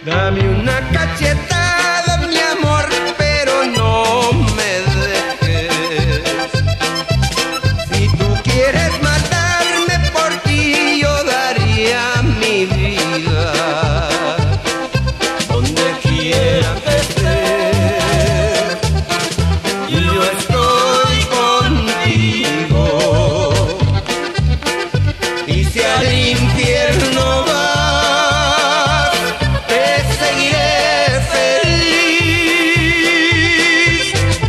Dame una cachetada, mi amor, pero no me dejes. Si tú quieres matarme, por ti yo daría mi vida. Donde quiera que estés, yo estoy contigo. Y si al infierno vas, te seguiré feliz,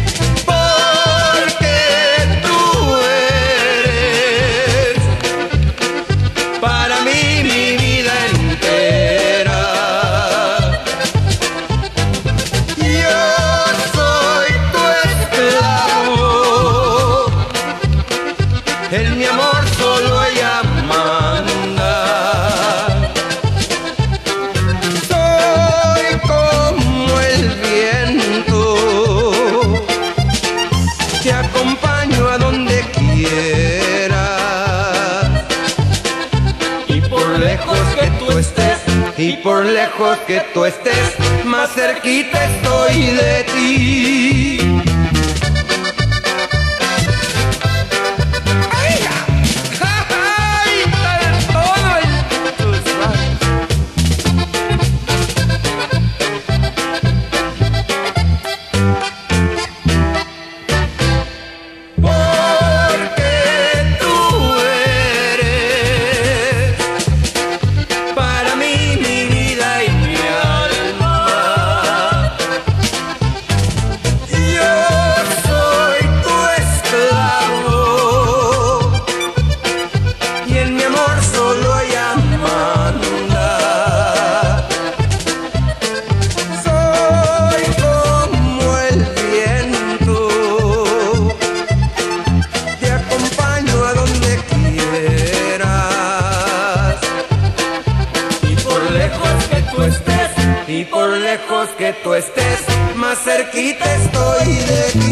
porque tú eres para mí mi vida entera. Yo soy tu esclavo, en mi amor solo ella manda. Soy como el viento, te acompaño a donde quieras. Y por lejos que tú estés, y por lejos que tú estés, más cerquita estoy de ti. Porque tú eres para mí mi vida y mi alma. Yo soy tu esclavo y en mi amor solo ella manda. Soy como el viento, te acompaño a donde quieras. Y por lejos que tú estés, y por lejos que tú estés, más cerquita estoy de ti.